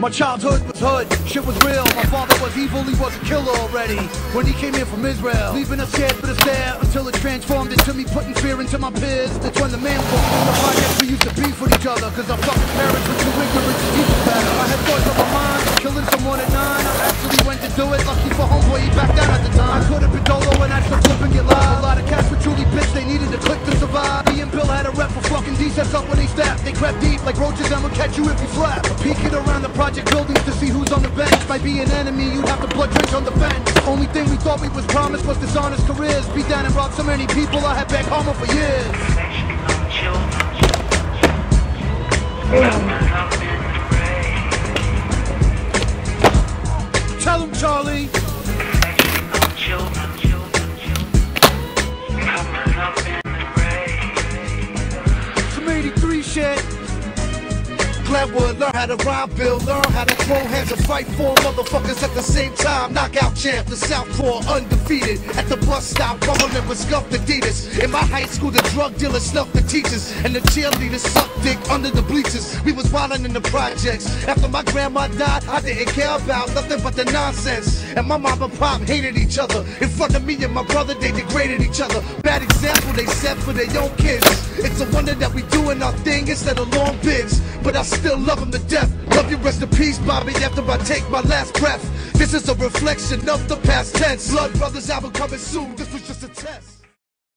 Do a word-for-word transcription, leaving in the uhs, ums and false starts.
My childhood was hood, shit was real. My father was evil, he was a killer already. When he came here from Israel, leaving us scared but us there, until it transformed into me putting fear into my peers. That's when the man walked in the projects. We used to beef with each other, cause our fucking parents were too ignorant to teach us better. I had thoughts on my mind, killing someone at nine. I actually went to do it, lucky for homeboy, he backed down at the time. I could have been Dolo and I still flipping it live. A lot of cats were truly pissed, they needed a click to survive. Me and Bill had a rep for fucking D sets up when they stabbed. They crept deep like roaches and would catch you if you flap. Peeking around the project buildings to see who's on the bench. Might be an enemy, you'd have to blood drench on the fence. Only thing we thought we was promised was dishonest careers. Beat down and robbed so many people, I had back home for years. Tell him, Charlie. Some eighty-three shit. Glenwood, learn how to rhyme, Bill, learn how to throw hands and fight four motherfuckers at the same time. Knockout champ, the Southpaw, undefeated. At the bus stop, rumbling with scuffed Adidas. In my high school, the drug dealers snuffed the teachers, and the cheerleaders sucked dick under the bleachers. We was wildin' in the projects. After my grandma died, I didn't care about nothing but the nonsense. And my mom and pop hated each other. In front of me and my brother, they degraded each other. Bad example they set for their own kids. It's a wonder that we doing our thing instead of long bids. But I still love him to death. Love you, rest in peace, Bobby, after I take my last breath. This is a reflection of the past tense. Blood Brothers album coming soon, this was just a test.